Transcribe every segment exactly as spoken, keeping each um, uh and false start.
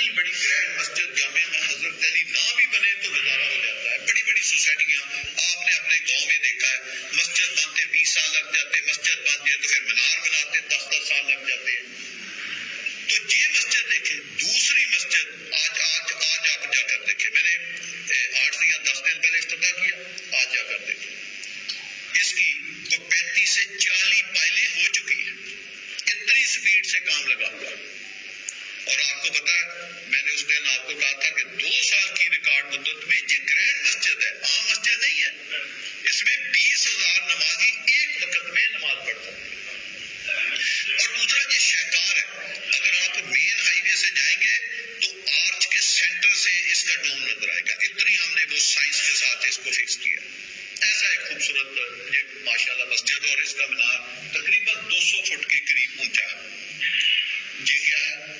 اتنی بڑی گرینڈ مسجد جامع حضرت علی نہ بھی بنے تو گزارا ہو جاتا ہے. بڑی بڑی سوسائٹیاں آپ نے اپنے گاؤں میں دیکھا ہے, مسجد بنتے بیس سال لگ جاتے, مسجد بن جائے تو پھر مینار بناتے دس دس سال لگ جاتے ہیں. تو یہ مسجد دیکھیں, دوسری مسجد آج آج آج آپ جا کر دیکھیں, میں نے آٹھ یا دس دن پہلے افتتاح کیا, آج جا کر دیکھیں اس کی تو پینتیس سے چالیس پائلیں ہو چکی ہیں. اتنی سپیڈ سے کام لگا ہوا. اور آپ کو پتا ہے, میں نے اس دن آپ کو کہا تھا کہ دو سال کی ریکارڈ مدت میں یہ گرینڈ مسجد ہے, عام مسجد نہیں ہے. اس میں بیس ہزار نمازی ایک وقت میں نماز پڑھ سکتے ہیں. اور دوسرا یہ شہکار ہے, اگر آپ مین ہائی وے سے جائیں گے تو آرچ کے سینٹر سے اس کا ڈوم نظر آئے گا. اتنی ہم نے وہ سائنس کے ساتھ اس کو فکس کیا. ایسا ایک خوبصورت یہ ماشاءاللہ مسجد, اور اس کا مینار تقریباً دو سو فٹ کے قریب اونچا ہے. یہ کیا ہے,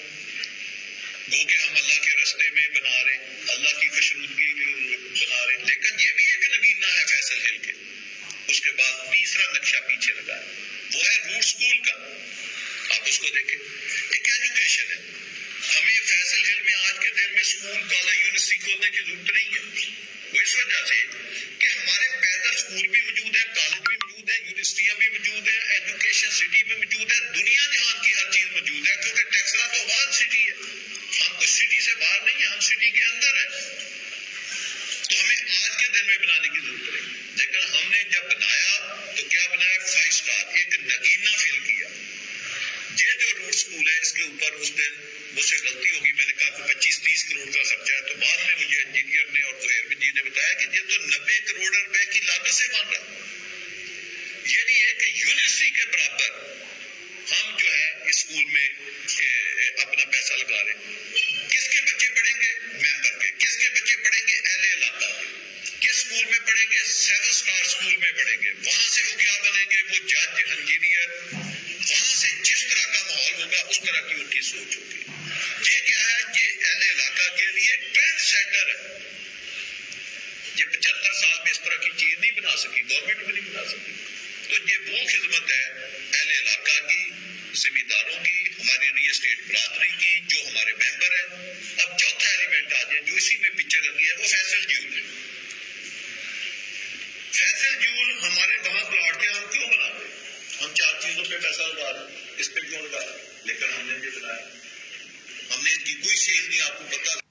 گو کہ ہم اللہ کے رستے میں بنا رہے, اللہ کی خوشنودگی بنا رہے, لیکن یہ بھی ایک نگینا ہے فیصل ہل کے. اس کے بعد تیسرا نقشہ پیچھے لگا ہے, وہ ہے روٹ سکول کا. آپ اس کو دیکھیں, ایک ایجوکیشن ہے. ہمیں فیصل ہل میں آج کے دن میں اسکول, کالج, یونیورسٹی کھولنے کی ضرورت نہیں ہے. وہ اس وجہ سے کہ ہمارے پیدل اسکول بھی موجود ہیں, کالج بھی موجود ہیں, یونیورسٹیاں بھی موجود ہیں, ایجوکیشن سٹی بھی موجود ہے, دنیا جہان کی ہر چیز موجود ہے. کیونکہ ٹیکسلا تو آباد سٹی ہے, ہم کچھ سٹی سے باہر نہیں ہیں, ہم سٹی کے اندر ہیں. تو ہمیں آج کے دن میں بنانے کی ضرورت نہیں. لیکن ہم نے جب بنایا تو کیا بنایا, فائیو اسٹار, ایک نگینا فیل کیا. یہ جو روٹ سکول ہے اس کے اوپر اس دن مجھ سے غلطی ہوگی, میں نے کہا کہ پچیس تیس کروڑ کا خرچہ ہے. تو بعد میں مجھے انجینئر نے اور زہیر جی نے بتایا کہ یہ تو نبے کروڑ روپے کی لاگت سے بن رہا ہے. یہ نہیں ہے کہ یونیورسٹی کے برابر ہم جو ہے اسکول میں اپنا پیسہ لگا رہے ہیں. کس کے بچے پڑھیں گے, ممبر کے. کس کے بچے پڑھیں گے, اہل علاقہ کے. کس اسکول میں پڑھیں گے, سیون اسٹار اسکول میں پڑھیں گے. وہاں سے وہ کیا بنیں گے, وہ جج, انجینئر. وہاں سے جس طرح کا ماحول ہوگا اس طرح کی ان کی سوچ ہوگی. یہ کیا ہے, یہ اہل علاقہ کے لیے ٹرینڈ سیٹر ہے. یہ پچہتر سال میں اس طرح کی چیز نہیں بنا سکی, گورنمنٹ بھی نہیں بنا سکی. تو یہ وہ خدمت ہے اہل علاقہ کی, ذمہ داروں کی, ہماری ریل اسٹیٹ برادری کی, جو ہمارے ممبر ہیں. اب چوتھا ایلیمنٹ آ جائے جو اسی میں پکچر لگی ہے, وہ فیصل جیول ہے. فیصل جیول ہمارے وہاں پلاٹ کے ہم کیوں بنا رہے ہیں, ہم چار چیزوں پہ پیسہ لگا رہے ہیں, اس پہ کیوں لگا رہے ہیں, لیکن ہم نے یہ بنایا, ہم نے اس کی کوئی سیل نہیں, آپ کو پتا